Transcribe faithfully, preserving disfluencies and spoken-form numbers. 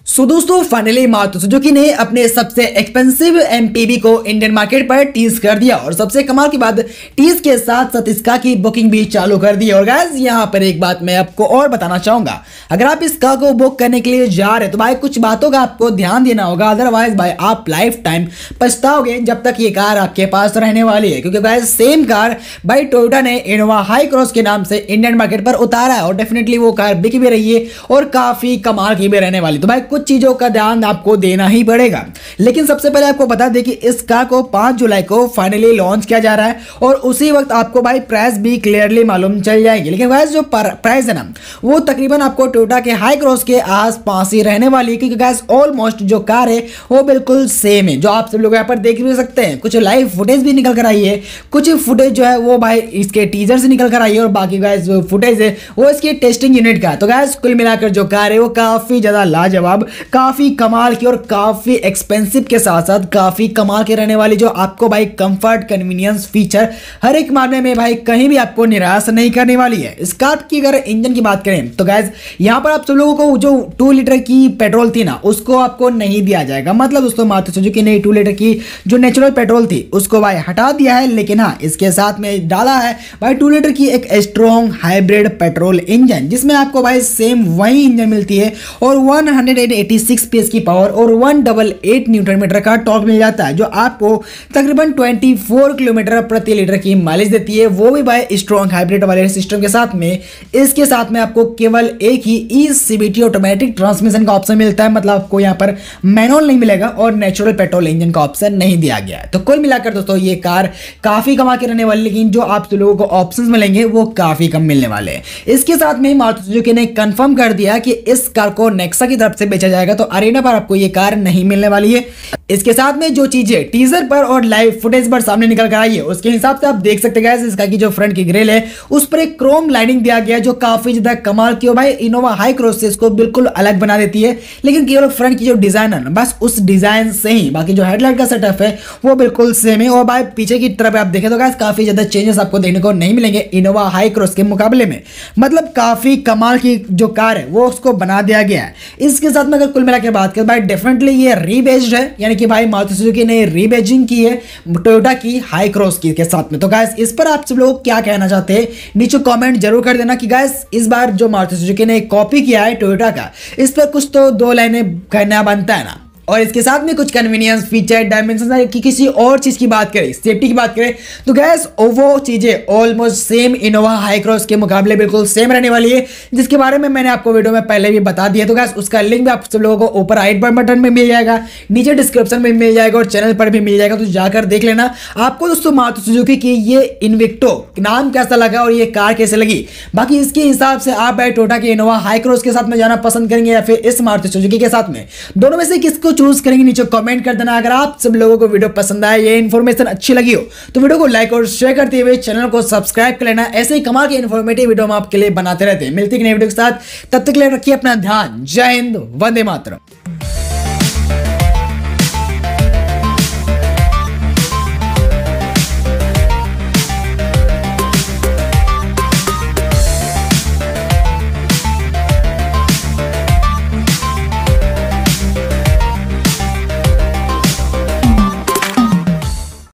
सो so, दोस्तों finally Maruti Suzuki ने अपने सबसे एक्सपेंसिव एमपीवी को इंडियन मार्केट पर टीज कर दिया और सबसे कमाल की बात टीज के साथ साथ इसका की बुकिंग भी चालू कर दी। और गाइस यहाँ पर एक बात मैं आपको और बताना चाहूंगा, अगर आप इस कार को बुक करने के लिए जा रहे हैं तो भाई कुछ बातों का आपको ध्यान देना होगा, अदरवाइज भाई आप लाइफ टाइम पछताओगे जब तक ये कार आपके पास रहने वाली है। क्योंकि गाइस सेम कार भाई टोयोटा ने इनोवा हाई क्रॉस के नाम से इंडियन मार्केट पर उतारा है और डेफिनेटली वो कार बिक भी रही है और काफी कमाल की भी रहने वाली। तो भाई कुछ चीजों का ध्यान आपको देना ही पड़ेगा। लेकिन सबसे पहले आपको बता दें कि इस कार को पांच जुलाई को फाइनली लॉन्च किया जा रहा है और उसी वक्त आपको भाई प्राइस भी क्लियरली मालूम चल जाएगी। लेकिन गाइस जो प्राइस है ना वो तकरीबन आपको टोयोटा के हाई क्रॉस के आसपास ही रहने वाली है, क्योंकि गाइस ऑलमोस्ट जो कार है वो बिल्कुल सेम है, जो आप सब लोग यहाँ पर देख भी सकते हैं। कुछ लाइव फुटेज भी निकल कर आई है, कुछ फुटेज जो है वो भाई इसके टीजर से निकल कर आई है और बाकी गाइस जो फुटेज है वो इसके टेस्टिंग यूनिट का है। तो गाइस कुल मिलाकर जो कार है वो काफी ज्यादा लाजवाब, काफी कमाल की और काफी एक्सपेंसिव के साथ साथ काफी कमाल के रहने वाली, जो आपको भाई कंफर्ट, कन्वीनियंस, फीचर हर एक मामले में भाई कहीं भी आपको निराश नहीं करने वाली है। इस कार की अगर इंजन की बात करें तो गाइस यहां पर आप सब लोगों को जो टू लीटर की पेट्रोल थी ना उसको आपको नहीं दिया जाएगा। मतलब दोस्तों मारुति सुजुकी ने टू लीटर की जो नेचुरल पेट्रोल थी उसको भाई हटा दिया है, लेकिन हाँ इसके साथ में डाला है भाई टू लीटर की एक स्ट्रॉन्ग हाइब्रिड पेट्रोल इंजन, जिसमें आपको भाई सेम वही इंजन मिलती है और one hundred eighty six PS की पावर और one double eight newton metre का टॉर्क मिल जाता है, जो आपको तकरीबन चौबीस किलोमीटर प्रति लीटर की माइलेज देती है, वो भी भाई स्ट्रॉन्ग हाइब्रिड वाले सिस्टम के साथ में। इसके साथ में आपको केवल एक ही ई सीवीटी ऑटोमेटिक ट्रांसमिशन का ऑप्शन मिलता है, मतलब आपको यहाँ पर मैनुअल नहीं मिलेगा और नेचुरल पेट्रोल इंजन का ऑप्शन नहीं दिया गया है। तो कुल मिलाकर दोस्तों ये कार काफी कमा के रहने वाली, लेकिन जो आप लोगों को ऑप्शन मिलेंगे वो काफी कम मिलने वाले हैं। इसके साथ में मारुति सुजुकी ने कंफर्म कर दिया कि इस कार को नेक्सा की तरफ से बेचा जाएगा, तो अरेना पर आपको ये कार नहीं मिलने वाली है। इसके साथ में जो चीजें टीजर पर और लाइव फुटेज पर सामने निकल कर आई है उसके हिसाब से आप देख सकते हैं इसका की जो फ्रंट की ग्रिल है उस पर एक क्रोम लाइनिंग दिया गया, जो काफी ज्यादा कमाल की हो भाई इनोवा हाई क्रॉस से इसको बिल्कुल अलग बना देती है। लेकिन केवल फ्रंट की जो डिजाइन है ना बस उस डिजाइन से ही, बाकी जो हेडलाइट का सेटअप है वो बिल्कुल सेम है। और भाई पीछे की तरफ आप देखें तो गाइस काफी ज्यादा चेंजेस आपको देखने को नहीं मिलेंगे इनोवा हाई क्रॉस के मुकाबले में, मतलब काफी कमाल की जो कार है वो उसको बना दिया गया है। इसके साथ में अगर कुल मिलाकर बात करें भाई डेफिनेटली ये रीबेस्ड है, यानी कि भाई मारुति सुजुकी ने रीबेजिंग की है टोयोटा की हाई क्रॉस की के साथ में। तो गाइस इस पर आप सब लोग क्या कहना चाहते हैं नीचे कमेंट जरूर कर देना कि गाइस इस बार जो मारुति सुजुकी ने कॉपी किया है टोयोटा का, इस पर कुछ तो दो लाइनें कहना बनता है ना। और इसके साथ में कुछ कन्वीनियंस, फीचर, डायमेंशन की किसी और चीज की बात करें, सेफ्टी की बात करें तो गैस वो चीजें almost same Innova Hycross के मुकाबले बिल्कुल सेम रहने वाली है, जिसके बारे में मैंने आपको वीडियो में पहले भी बता दिया। तो गैस उसका लिंक भी आप सब लोगों को ऊपर राइट बटन में मिल जाएगा, नीचे डिस्क्रिप्शन में मिल जाएगा और चैनल पर भी मिल जाएगा, तो जाकर देख लेना। आपको दोस्तों मारुति सुजुकी की ये इन्विक्टो नाम कैसा लगा और ये कार कैसे लगी, बाकी इसके हिसाब से आप भाई टोयोटा के इनोवा हाई क्रॉस के साथ में जाना पसंद करेंगे या फिर इस मारुति सुजुकी के साथ में, दोनों में से किसको चूज करेंगे नीचे कमेंट कर देना। अगर आप सब लोगों को वीडियो पसंद आए, ये इन्फॉर्मेशन अच्छी लगी हो तो वीडियो को लाइक और शेयर करते हुए चैनल को सब्सक्राइब कर लेना। ऐसे ही कमाल के इन्फॉर्मेटिव वीडियो हम आपके लिए बनाते रहते हैं। मिलते हैं नए वीडियो के साथ, तब तक के लिए रखिए अपना ध्यान। जय हिंद, वंदे मातरम।